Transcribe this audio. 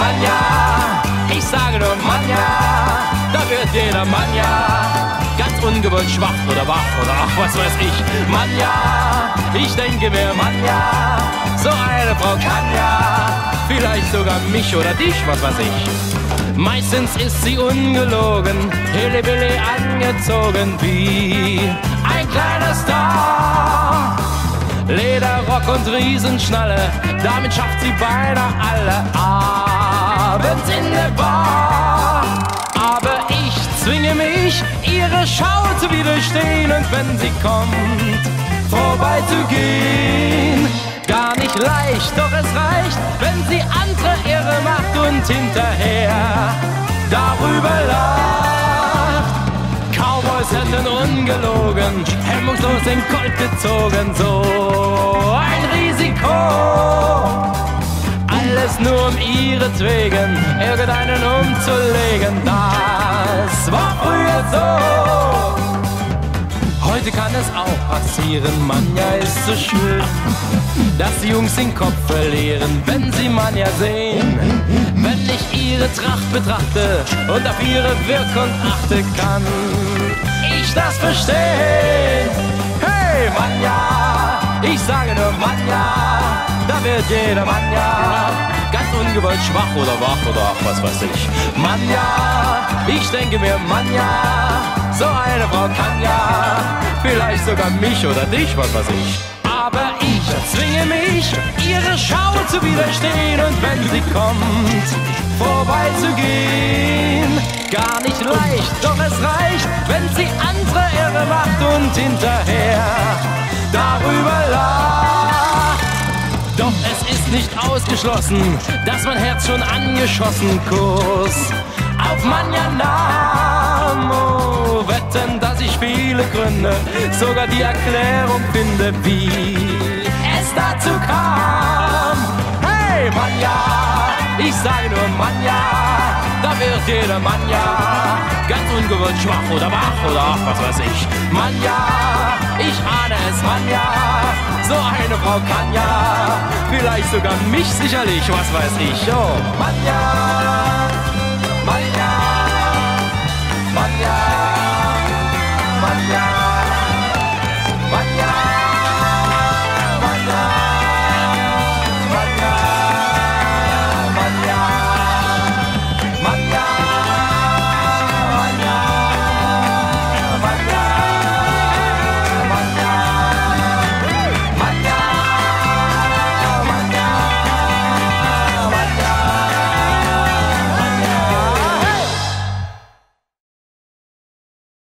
Mann ja, ich sage nur Mann ja, da wird jeder Mann ja ganz ungewollt schwach oder wach oder ach was weiß ich. Mann ja, ich denke mir Mann ja, so eine Frau kann ja vielleicht sogar mich oder dich, was weiß ich. Meistens ist sie ungelogen, Hillybilly angezogen wie ein kleiner Star. Lederrock und Riesenschnalle, damit schafft sie beinahe alle abends in der Bar. Aber ich zwinge mich, ihre Schau zu widerstehen und wenn sie kommt, vorbeizugehen. Gar nicht leicht, doch es reicht, wenn sie andere irre macht und hinterher darüber lacht. Cowboys hätten ungelogen, hemmungslos den Colt gezogen, so ein Risiko. Alles nur um ihretwegen, irgendeinen umzulegen, das war früher so. Heute kann es auch passieren, Manja ist so schön, dass die Jungs den Kopf verlieren, wenn sie Manja sehen. Wenn ich ihre Tracht betrachte und auf ihre Wirkung achte, kann ich das verstehen. Hey Manja, ich sage nur Manja, da wird jeder Manja ganz ungewollt schwach oder wach oder ach was weiß ich. Manja, ich denke mir Manja, so eine Frau kann ja vielleicht sogar mich oder dich, was weiß ich. Aber ich zwinge mich, ihre Schau zu widerstehen und wenn sie kommt, vorbeizugehen. Gar nicht leicht, doch es reicht, wenn sie andere irre macht und hinterher darüber lacht. Doch es ist nicht ausgeschlossen, dass mein Herz schon angeschossen Kurs auf Manja nahm. Oh, wetten, dass ich viele Gründe, sogar die Erklärung finde, wie es dazu kam. Hey Manja, ich sage nur Manja, da wird jeder Manja ganz ungewollt schwach oder wach oder ach was weiß ich. Manja, ich ahne es Manja, so eine Frau kann ja vielleicht sogar mich sicherlich, was weiß ich. Oh Manja, Manja, Manja, Manja.